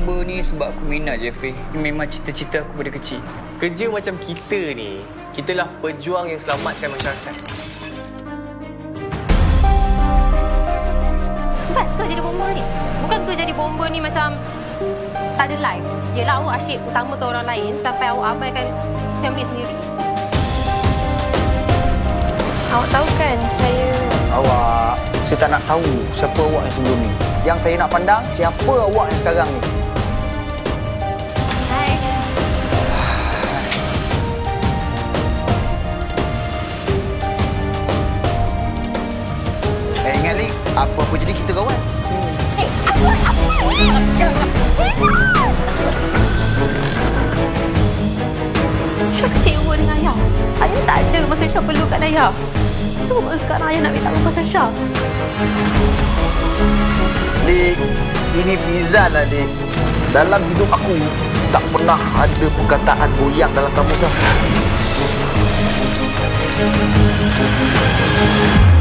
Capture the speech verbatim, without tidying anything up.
bomba ni sebab aku minat je, Fih. Ini memang cita-cita aku pada kecil. Kerja macam kita ni, kitalah pejuang yang selamatkan masyarakat. Best ke jadi bomba ni? Bukan ke jadi bomba ni macam tak ada life. Yelah, awak asyik utamakan orang lain sampai awak abaikan family sendiri. Awak tahu kan saya... Awak, saya tak nak tahu siapa awak yang sebelum ni. Yang saya nak pandang, siapa awak yang sekarang ni. Hai. Eh, ingat ni, apa-apa jadi kita kawan. Eh, apa? Apa? Syah kecewa dengan Ayah. Ayah tak ada masa Syah perlukan Ayah. Tu sekarang Ayah nak minta tahu pasal Syah. Dik, ini Fizan lah, Dik. Dalam hidup aku, tak pernah ada perkataan goyang dalam kamus.